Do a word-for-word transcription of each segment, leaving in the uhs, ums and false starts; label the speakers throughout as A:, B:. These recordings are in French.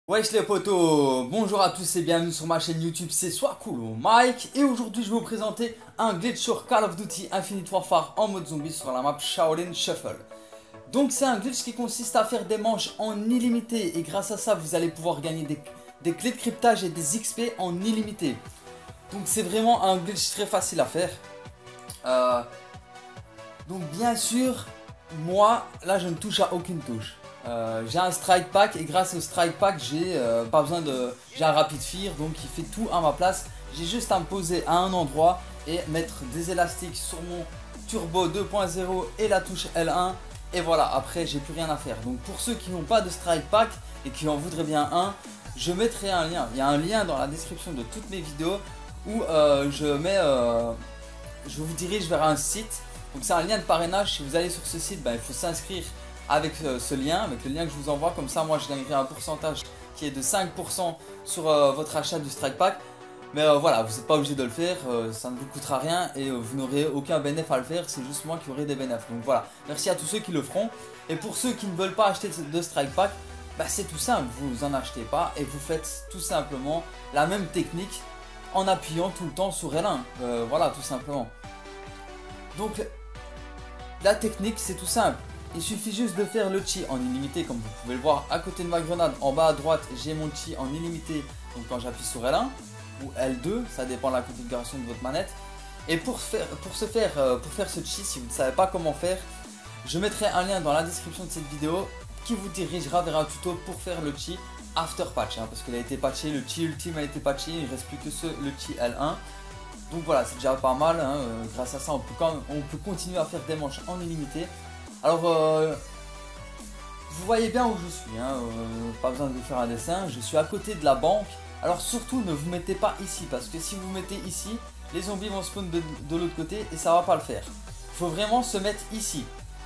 A: Wesh les potos, bonjour à tous et bienvenue sur ma chaîne YouTube, c'est Swakulo Mike. Et aujourd'hui je vais vous présenter un glitch sur Call of Duty Infinite Warfare en mode zombie sur la map Shaolin Shuffle. Donc c'est un glitch qui consiste à faire des manches en illimité et grâce à ça vous allez pouvoir gagner des, des clés de cryptage et des X P en illimité. Donc c'est vraiment un glitch très facile à faire. Euh, donc bien sûr, moi là je ne touche à aucune touche. Euh, j'ai un strike pack et grâce au strike pack j'ai euh, pas besoin de j'ai un rapid fire, donc il fait tout à ma place. J'ai juste à me poser à un endroit et mettre des élastiques sur mon turbo deux point zéro et la touche L un et voilà, après j'ai plus rien à faire. Donc pour ceux qui n'ont pas de strike pack et qui en voudraient bien un, je mettrai un lien, il y a un lien dans la description de toutes mes vidéos où euh, je mets euh, je vous dirige vers un site. Donc c'est un lien de parrainage. Si vous allez sur ce site, ben, il faut s'inscrire avec euh, ce lien, avec le lien que je vous envoie. Comme ça moi je gagnerai un pourcentage qui est de cinq pour cent sur euh, votre achat du strike pack. Mais euh, voilà, vous n'êtes pas obligé de le faire, euh, ça ne vous coûtera rien et euh, vous n'aurez aucun bénéfice à le faire, c'est juste moi qui aurai des bénéfices. Donc voilà, merci à tous ceux qui le feront. Et pour ceux qui ne veulent pas acheter de strike pack, bah, c'est tout simple, vous en achetez pas et vous faites tout simplement la même technique en appuyant tout le temps sur L un. Euh, voilà, tout simplement. Donc la technique c'est tout simple. Il suffit juste de faire le chi en illimité, comme vous pouvez le voir à côté de ma grenade. En bas à droite, j'ai mon chi en illimité. Donc quand j'appuie sur L un ou L deux, ça dépend de la configuration de votre manette. Et pour, faire, pour, ce faire, pour faire ce chi, si vous ne savez pas comment faire, je mettrai un lien dans la description de cette vidéo qui vous dirigera vers un tuto pour faire le chi after patch. Hein, parce qu'il a été patché, le chi ultime a été patché, il ne reste plus que ce, le chi L un. Donc voilà, c'est déjà pas mal. Hein, grâce à ça, on peut, quand même, on peut continuer à faire des manches en illimité. Alors, euh, vous voyez bien où je suis, hein, euh, pas besoin de vous faire un dessin, je suis à côté de la banque. Alors surtout, ne vous mettez pas ici, parce que si vous vous mettez ici, les zombies vont spawn de, de l'autre côté et ça va pas le faire. Il faut vraiment se mettre ici,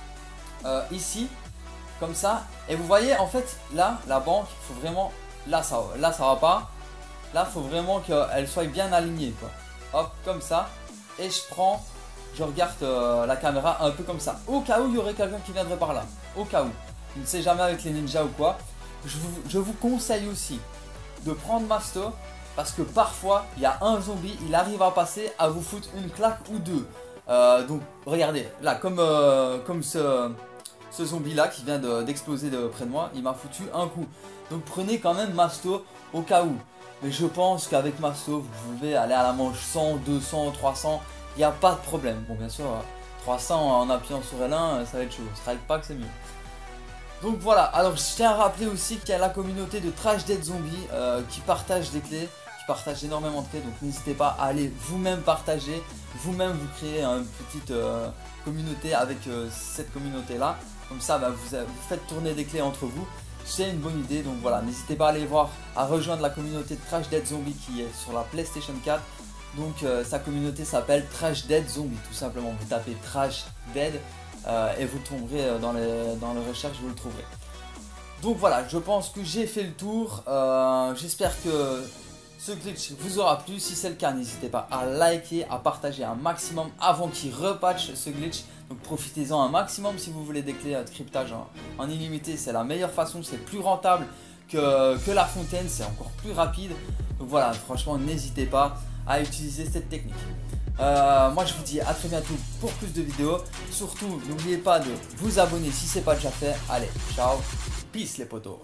A: euh, ici, comme ça. Et vous voyez, en fait, là, la banque, il faut vraiment, là ça, là ça va pas. Là, il faut vraiment qu'elle soit bien alignée, quoi. Hop, comme ça, et je prends... Je regarde euh, la caméra un peu comme ça. Au cas où il y aurait quelqu'un qui viendrait par là. Au cas où. Je ne sais jamais avec les ninjas ou quoi. Je vous, je vous conseille aussi de prendre Masto. Parce que parfois, il y a un zombie. Il arrive à passer à vous foutre une claque ou deux. Euh, donc, regardez. Là, comme, euh, comme ce, ce zombie là qui vient d'exploser de, de près de moi. Il m'a foutu un coup. Donc, prenez quand même Masto au cas où. Mais je pense qu'avec Masto, vous pouvez aller à la manche cent, deux cents, trois cents. Il n'y a pas de problème. Bon, bien sûr, trois cents en appuyant sur L un, ça va être chaud. Strike pack, c'est mieux. Donc voilà. Alors, je tiens à rappeler aussi qu'il y a la communauté de Trash Dead Zombie euh, qui partage des clés, qui partage énormément de clés. Donc, n'hésitez pas à aller vous-même partager, vous-même vous créer une petite euh, communauté avec euh, cette communauté-là. Comme ça, bah, vous, vous faites tourner des clés entre vous. C'est une bonne idée. Donc voilà, n'hésitez pas à aller voir, à rejoindre la communauté de Trash Dead Zombie qui est sur la PlayStation quatre. Donc euh, sa communauté s'appelle Trash Dead Zombie, tout simplement. Vous tapez Trash Dead euh, et vous tomberez dans les, dans les recherches, vous le trouverez. Donc voilà, je pense que j'ai fait le tour. Euh, J'espère que ce glitch vous aura plu. Si c'est le cas, n'hésitez pas à liker, à partager un maximum avant qu'il repatche ce glitch. Donc profitez-en un maximum si vous voulez des clés de cryptage en, en illimité. C'est la meilleure façon, c'est plus rentable que, que la fontaine, c'est encore plus rapide. Donc voilà, franchement, n'hésitez pas à utiliser cette technique. Euh, moi je vous dis à très bientôt pour plus de vidéos. Surtout n'oubliez pas de vous abonner si c'est pas déjà fait. Allez, ciao, peace les potos.